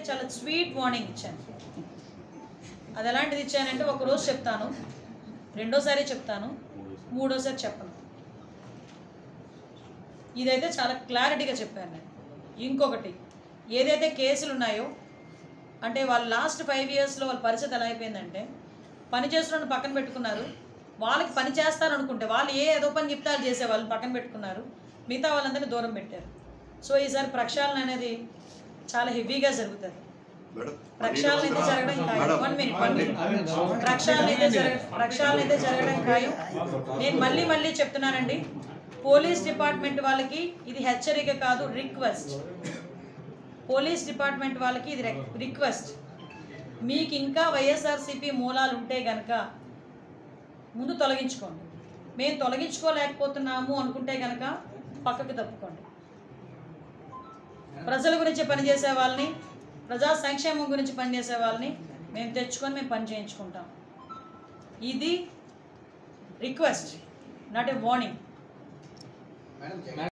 చాలా sweet warning ఇచ్చాను. అది ఎలాంటిది ఇచ్చానంటే ఒకరోజు చెప్తాను, రెండోసారి చెప్తాను, మూడోసారి చెప్పను. ఇదైతే చాలా క్లారిటీగా చెప్పాను నేను. ఇంకొకటి, ఏదైతే కేసులు ఉన్నాయో అంటే వాళ్ళు లాస్ట్ 5 yearsలో వాళ్ళ పరిస్థితి ఎలా అయిపోయిందంటే, పని చేస్తున్న పక్కన పెట్టుకున్నారు, వాళ్ళకి పని చేస్తారు అనుకుంటే వాళ్ళు ఏదో పని చెప్తే అది చేసే వాళ్ళని పక్కన పెట్టుకున్నారు, మిగతా వాళ్ళందరినీ దూరం పెట్టారు. సో ఈసారి ప్రక్షాళన అనేది చాలా హెవీగా జరుగుతుంది. ప్రక్షాళన అయితే జరగడం ఖాయం. 1 minute ప్రక్షాళన అయితే జరగడం ఖాయం. నేను మళ్ళీ చెప్తున్నానండి, పోలీస్ డిపార్ట్మెంట్ వాళ్ళకి ఇది హెచ్చరిక కాదు, రిక్వెస్ట్. పోలీస్ డిపార్ట్మెంట్ వాళ్ళకి ఇది రిక్వెస్ట్. మీకు ఇంకా వైఎస్ఆర్సీపీ మూలాలు ఉంటే కనుక ముందు తొలగించుకోండి. మేము తొలగించుకోలేకపోతున్నాము అనుకుంటే కనుక పక్కకు తప్పుకోండి. ప్రజల గురించి పనిచేసే వాళ్ళని, ప్రజా సంక్షేమం గురించి పనిచేసే వాళ్ళని మేము తెచ్చుకొని మేము పని చేయించుకుంటాం. ఇది రిక్వెస్ట్, నాట్ ఏ వార్నింగ్.